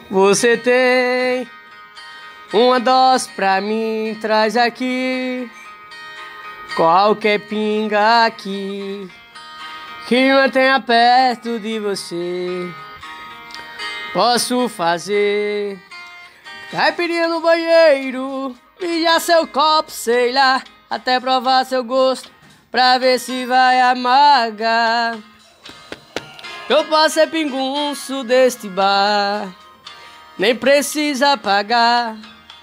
Você tem uma dose pra mim, traz aqui qualquer pinga aqui que mantenha perto de você. Posso fazer caipirinha no banheiro, mijar seu copo, sei lá, até provar seu gosto pra ver se vai amargar. Eu posso ser pingunço deste bar, nem precisa pagar.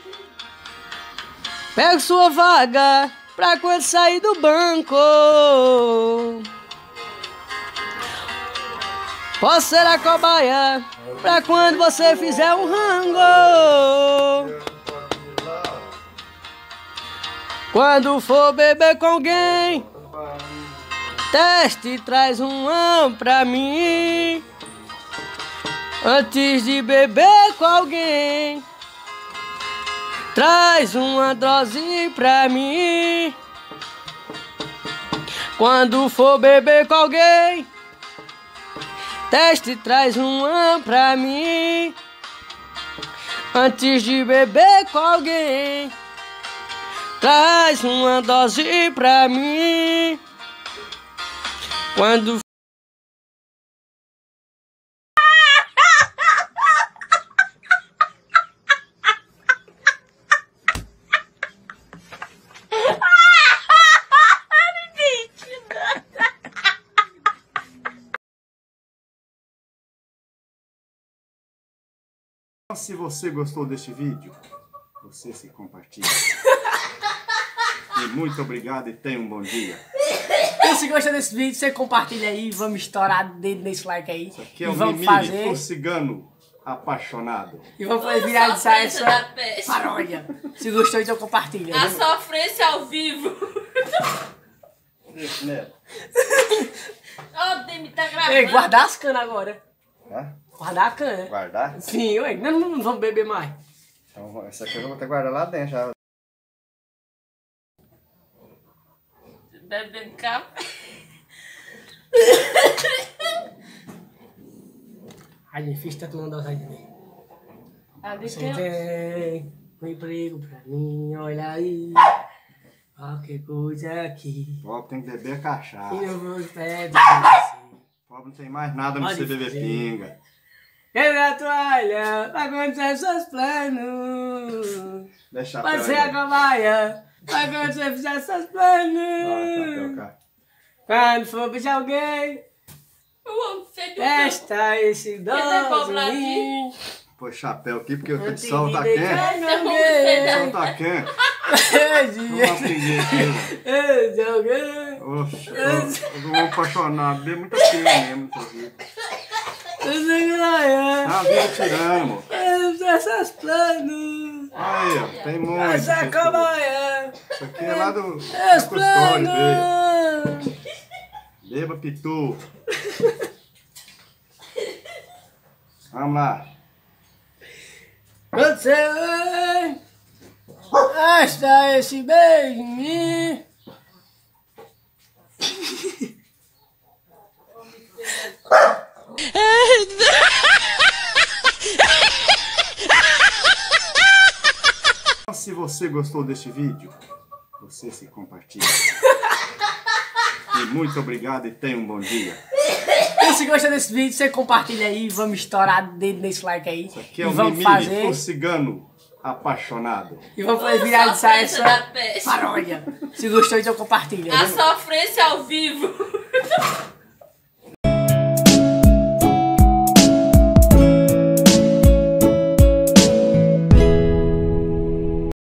Pego sua vaga pra quando sair do banco. Posso ser a cobaia pra quando você fizer um rango. Quando for beber com alguém, teste e traz um pra mim. Antes de beber com alguém, traz uma dose pra mim. Quando for beber com alguém, teste e traz um pra mim. Antes de beber com alguém, traz uma dose pra mim. Quando Se você gostou deste vídeo, você se compartilha. E muito obrigado e tenha um bom dia. E se gostou desse vídeo, você compartilha aí, vamos estourar o dedo nesse like aí. Isso aqui é o Mimimi, o cigano apaixonado. E vamos viralizar essa paródia. Se gostou, então compartilha. A sofrência ao vivo. Isso, né? Ó, o Demi tá gravando. Ei, guardar as canas agora. Tá? Guardar a cana. Guardar? Sim, ué, não vamos beber mais. Então, essa aqui eu vou ter que guardar lá dentro já. Bebendo café. Ai, difícil tá tomando dose aí também. Ali Você tem... tem um emprego pra mim, olha aí. Qualquer coisa aqui. Pobre tem que beber cachaça. E eu vou perto de você. Pobre não tem mais nada pra você beber pinga. Quebra a toalha pra acontecer seus planos. Deixa a Pode ser a cobaia pra quando você fizer seus planos. Quando for beijar alguém, O homem feio do testa esse Quer ver doce Bob em mim. Põe chapéu aqui porque o Antes sol de tá deitar quente. em O alguém. sol tá quente. Antes Vamos aprender aqui. de alguém. Oxe, eu vou apaixonar, beber muita pinga mesmo. Ah, vem tirando, amor. Essas planos. Aí, ó, tem muito. Essa cobaia. Isso aqui é lá do Meus custódio, planos. Beba pitu. Vamos lá. Quando você vem, basta esse beijo em mim. Se você gostou deste vídeo, você se compartilha. E muito obrigado e tenha um bom dia. E se gostou desse vídeo, você compartilha aí, vamos estourar o dedo nesse like aí. Isso aqui é E o vamos Mimimi, o cigano apaixonado. E vamos viralizar sofrência essa da peste. paródia. Se gostou, então compartilha. A sofrência ao vivo.